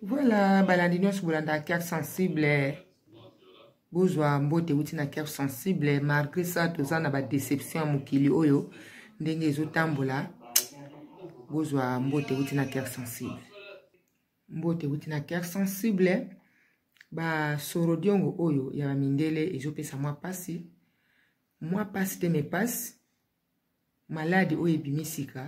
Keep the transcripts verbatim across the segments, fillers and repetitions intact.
Voilà, balandino soulanda cœur sensible. Bozwa mbote wuti na cœur sensible. Malgré ça, toza na ba déception mukili oyo. Ndenge ezotambola. Bozwa mbote wuti na cœur sensible. Mbote wuti na cœur sensible. Ba sorodiongo oyo ya ba mindele ezopesa mwa pasi. Mwa pasi te me pasi. Maladi oyo ebimisika.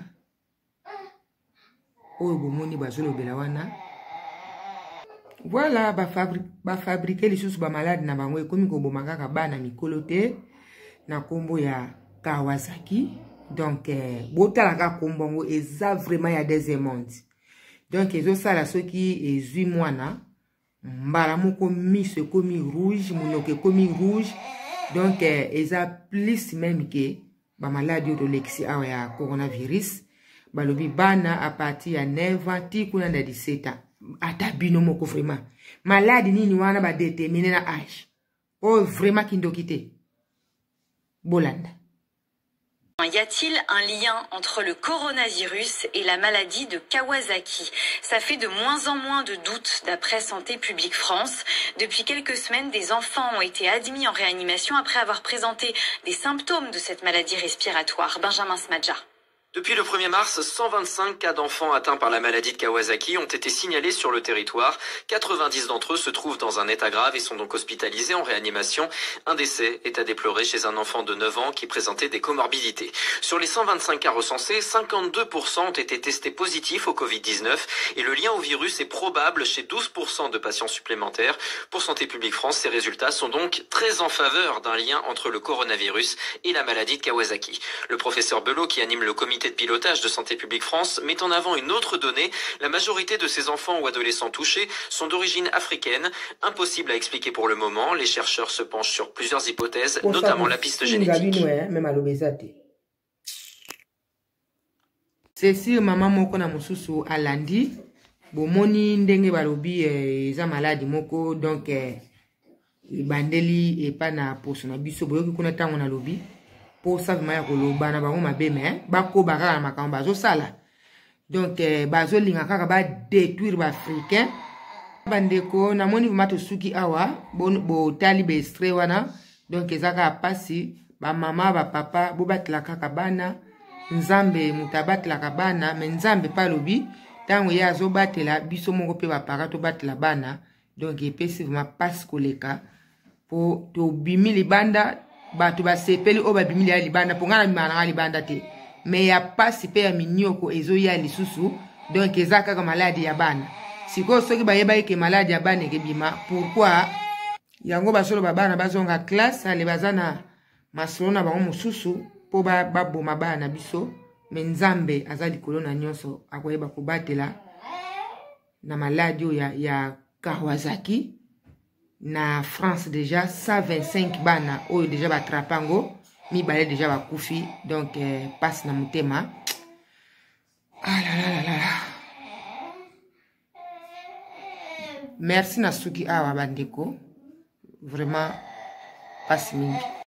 Oyo bomoni bazolobela wana. Voilà, ba fabri ba fabriquer les choses ba malade na bango ekomi ko bomaka bana mikolo te na kombo ya Kawasaki. Donc eh, botalaka kombongo eza vraiment ya des mondes. Donc ezo sala soki ezui mwana mbala moko miso ekomi rouge, monoko ekomi rouge. Donc eh, eza plus même que ba maladi to lexi awa ya coronavirus. Balobi bana à partir ya neuf ans ti kuna na dix-sept ans. Ata bino moko vraiment. Maladi nini wana ba déterminer na âge. Oh vraiment kindokite. Bolanda. Y a-t-il un lien entre le coronavirus et la maladie de Kawasaki? Ça fait de moins en moins de doutes d'après Santé publique France. Depuis quelques semaines, des enfants ont été admis en réanimation après avoir présenté des symptômes de cette maladie respiratoire. Benjamin Smadja. Depuis le premier mars, cent vingt-cinq cas d'enfants atteints par la maladie de Kawasaki ont été signalés sur le territoire. quatre-vingt-dix d'entre eux se trouvent dans un état grave et sont donc hospitalisés en réanimation. Un décès est à déplorer chez un enfant de neuf ans qui présentait des comorbidités. Sur les cent vingt-cinq cas recensés, cinquante-deux pour cent ont été testés positifs au Covid dix-neuf et le lien au virus est probable chez douze pour cent de patients supplémentaires. Pour Santé publique France, ces résultats sont donc très en faveur d'un lien entre le coronavirus et la maladie de Kawasaki. Le professeur Belot, qui anime le comité de pilotage de Santé publique France, met en avant une autre donnée. La majorité de ces enfants ou adolescents touchés sont d'origine africaine. Impossible à expliquer pour le moment. Les chercheurs se penchent sur plusieurs hypothèses, notamment la piste génétique. C'est sûr, maman moko na mususu alandi. Bomoni ndenge balobi eza maladi moko donc bandeli et pas na poso na biso boyoki kuna tango na lobi. Pour ça vraiment koloba na bango mabe mais bako baka na makambo bazo sala. Donc bazo linga kaka ba détruire ba africain. Bandeko na moni mato suki awa bon bo tali be extrait wana donc ezaka pasi ba mama ba papa bo batla kaka bana nzambe mutabatla ka bana mais nzambe pa lobi tango ya zo batela biso moko pe ba parato batla bana donc epesi vraiment passe koleka po to bimi libanda batu ba sepeli o ba bimili ya libanda pongana mimana libanda te mais ya pasi pe ya minyoko ezo ya lisusu donc ezaka ka maladi ya bana siko soki ba yeba ke maladi ya bana ke bima pourquoi yango basolo ba bana bazonga classe ale bazana masolo na bango mususu po ba baboma bana biso mais nzambe azali kolona nyonso akoyeba kobatela na maladi ya ya Kawasaki. Na France déjà cent vingt-cinq bana oyo déjà batrapango mi balé déjà bakufi donc eh, passe na mutema. Ah là là là là. Merci na suki awa bandeko vraiment passe mingi.